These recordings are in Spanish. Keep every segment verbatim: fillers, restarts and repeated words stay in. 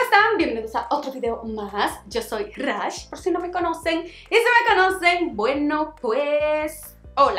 están? Bienvenidos a otro video más. Yo soy Rash, por si no me conocen. Y si me conocen, bueno pues... hola.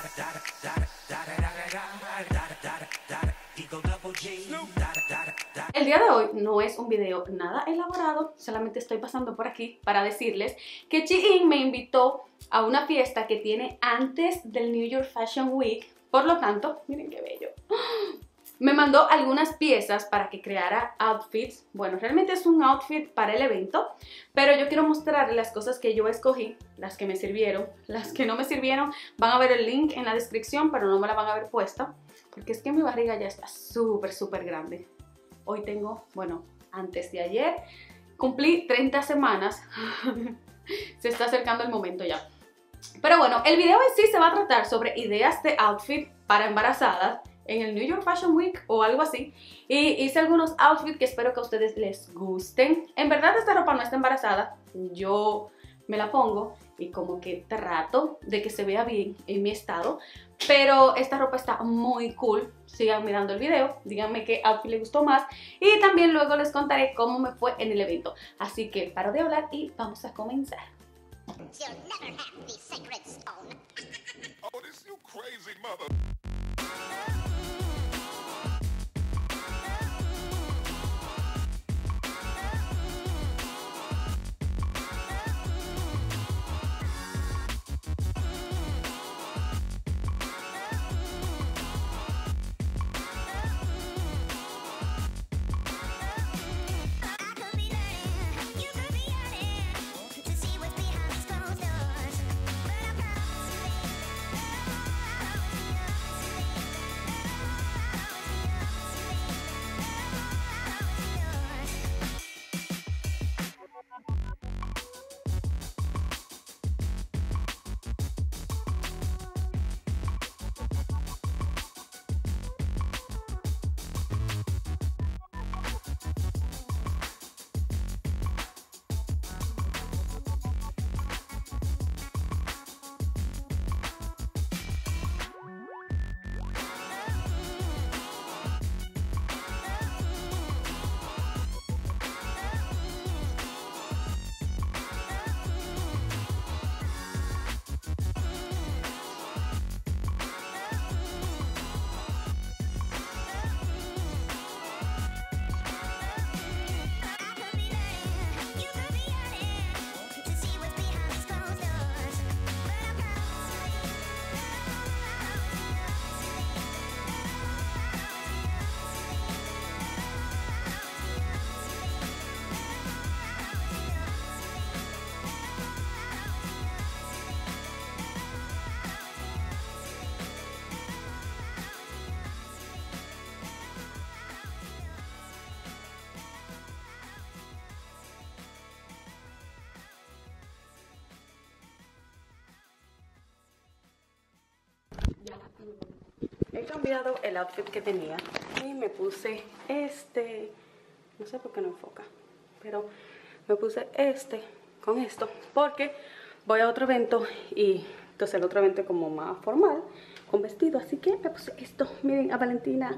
El día de hoy no es un video nada elaborado, solamente estoy pasando por aquí para decirles que Shein me invitó a una fiesta que tiene antes del New York Fashion Week. Por lo tanto, miren qué bello. Me mandó algunas piezas para que creara outfits. Bueno, realmente es un outfit para el evento, pero yo quiero mostrarles las cosas que yo escogí, las que me sirvieron. Las que no me sirvieron, van a ver el link en la descripción, pero no me la van a ver puesta, porque es que mi barriga ya está súper, súper grande. Hoy tengo, bueno, antes de ayer, cumplí treinta semanas. Se está acercando el momento ya. Pero bueno, el video en sí se va a tratar sobre ideas de outfit para embarazadas en el New York Fashion Week o algo así. Y hice algunos outfits que espero que a ustedes les gusten. En verdad esta ropa no está embarazada, yo me la pongo y como que trato de que se vea bien en mi estado. Pero esta ropa está muy cool. Sigan mirando el video, díganme qué outfit les gustó más y también luego les contaré cómo me fue en el evento. Así que paro de hablar y vamos a comenzar. You'll never have the sacred stone. Oh, this you crazy mother. He cambiado el outfit que tenía y me puse este, no sé por qué no enfoca, pero me puse este con esto porque voy a otro evento y entonces el otro evento es como más formal con vestido, así que me puse esto. Miren a Valentina.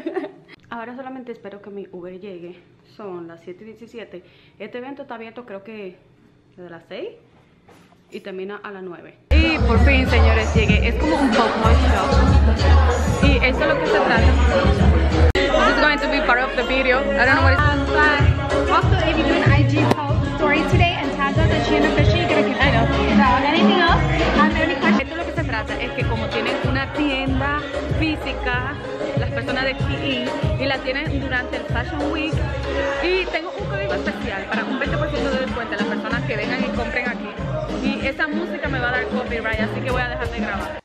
Ahora solamente espero que mi Uber llegue, son las siete y diecisiete. Este evento está abierto creo que desde las seis y termina a las nueve. Y por fin, señores, llegué. Es como un Pokémon shop. Y esto es lo que se trata. This is going to be part of the video. I don't know what it's... Um, but also, if you do an I G post story today and tag us at Shein Official, you get a gift. I know. So, anything else? Um, any questions? Esto es lo que se trata, es que como tienen una tienda física, las personas de Shein, y la tienen durante el Fashion Week, y tengo un código especial para un veinte por ciento de descuento a las personas que vengan y compren aquí. Y esa música me va a dar copyright, así que voy a dejar de grabar.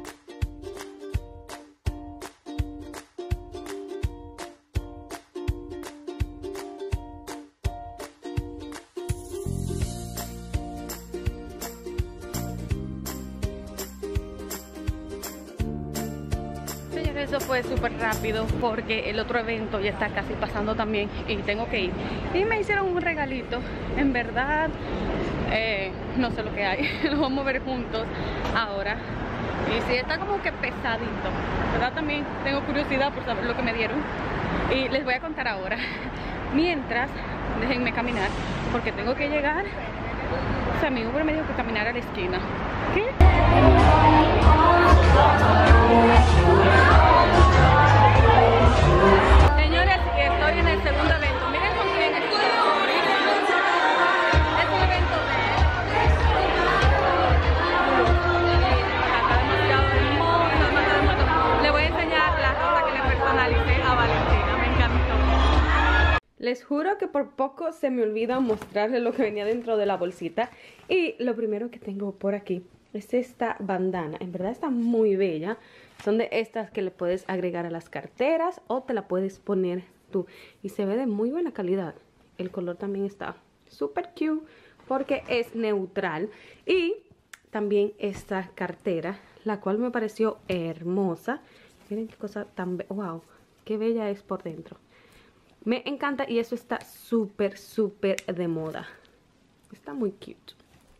Señores, eso fue súper rápido porque el otro evento ya está casi pasando también y tengo que ir. Y me hicieron un regalito, en verdad... Eh, no sé lo que hay, lo vamos a ver juntos ahora. Y sí, está como que pesadito, ¿verdad? También tengo curiosidad por saber lo que me dieron y les voy a contar ahora. Mientras, déjenme caminar, porque tengo que llegar. O sea, mi Uber me dijo que caminara a la esquina. ¿Qué? Señores, estoy en el segundo evento. Miren con quién estoy. Es un evento de... Está demasiado hermoso, demasiado hermoso. Le voy a enseñar la rosa que le personalicé a Valentina. Me encantó. Les juro que por poco se me olvida mostrarles lo que venía dentro de la bolsita. Y lo primero que tengo por aquí es esta bandana. En verdad está muy bella. Son de estas que le puedes agregar a las carteras o te la puedes poner tú. Y se ve de muy buena calidad. El color también está súper cute porque es neutral. Y también esta cartera, la cual me pareció hermosa. Miren qué cosa tan bella. Wow, qué bella es por dentro. Me encanta y eso está súper, súper de moda. Está muy cute.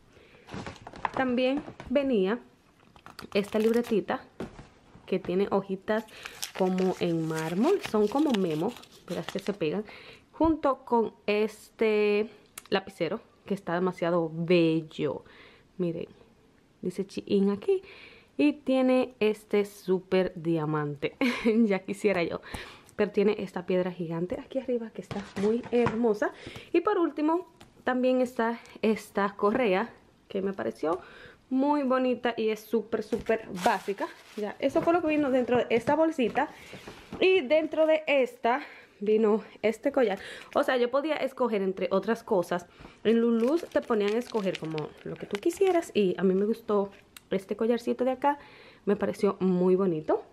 También venía esta libretita que tiene hojitas como en mármol. Son como memos, pero es que se pegan. Junto con este lapicero que está demasiado bello. Miren, dice Chi-In aquí. Y tiene este súper diamante. Ya quisiera yo. Pero tiene esta piedra gigante aquí arriba que está muy hermosa. Y por último también está esta correa que me pareció muy bonita y es súper súper básica. Ya, eso fue lo que vino dentro de esta bolsita. Y dentro de esta vino este collar. O sea, yo podía escoger entre otras cosas. En Lulus te ponían a escoger como lo que tú quisieras. Y a mí me gustó este collarcito de acá. Me pareció muy bonito.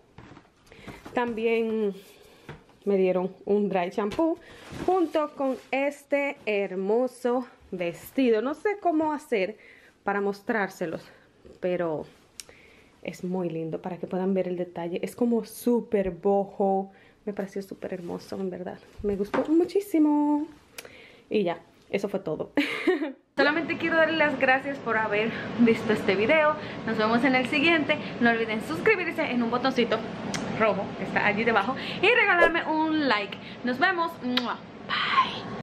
También me dieron un dry shampoo junto con este hermoso vestido. No sé cómo hacer para mostrárselos, pero es muy lindo para que puedan ver el detalle. Es como súper boho. Me pareció súper hermoso, en verdad. Me gustó muchísimo. Y ya, eso fue todo. Solamente quiero darles las gracias por haber visto este video. Nos vemos en el siguiente. No olviden suscribirse en un botoncito rojo que está allí debajo y regalarme un like. Nos vemos. Bye.